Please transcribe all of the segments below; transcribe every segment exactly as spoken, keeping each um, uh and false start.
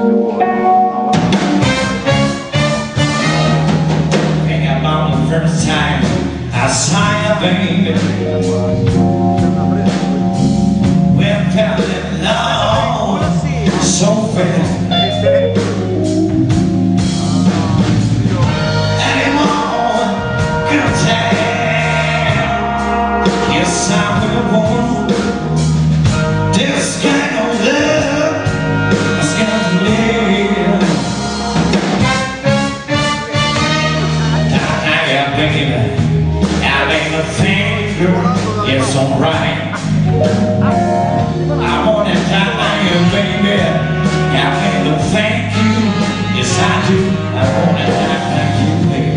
Think about the first time I saw you, baby. We fell in love so fast. Anymore, good time. Yes, I will want this kind of love. It's gonna live. Yeah, baby, I make a thing, girl. It's alright. I wanna die, baby. I make a thank you. Yes, I do. I wanna die like you, baby.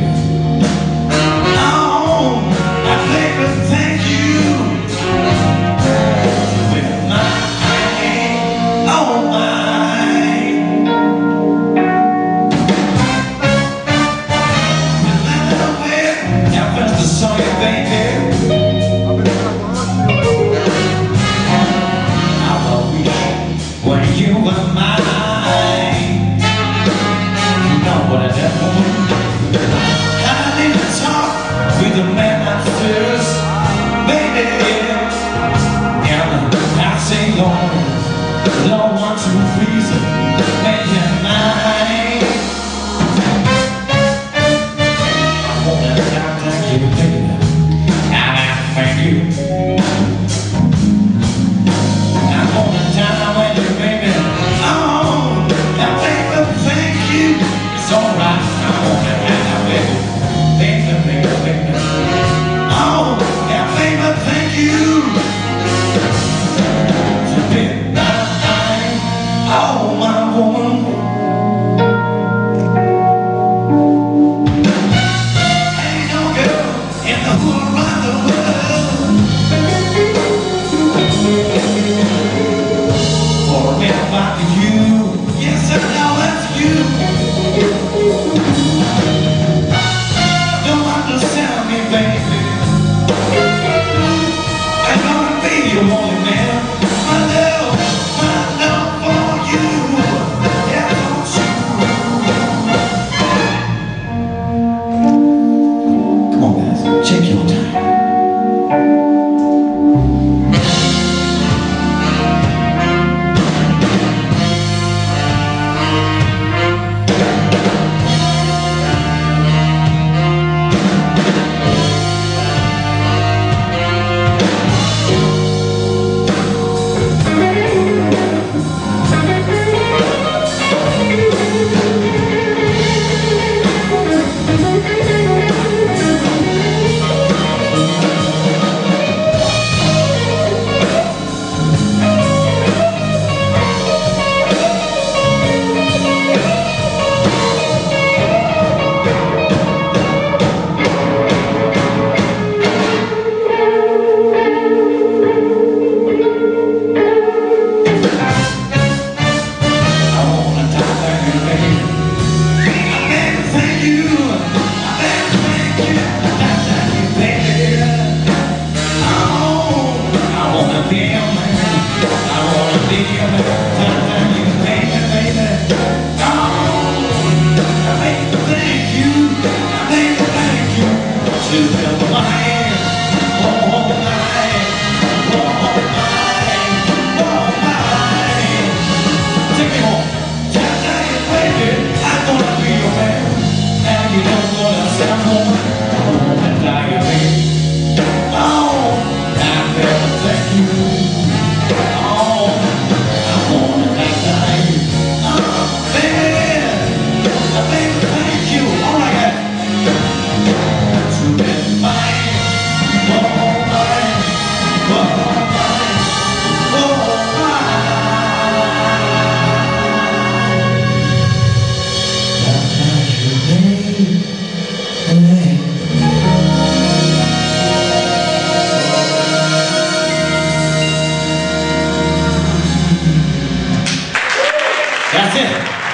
Oh, I make a thank you. With my oh my. Remember when I first saw you, baby? When you were mine, you know what I did for me. I didn't talk with the man at first, baby. And I say, Lord, Lord wants to please make you mine. I wanna die like you, baby, and I thank you. That's it.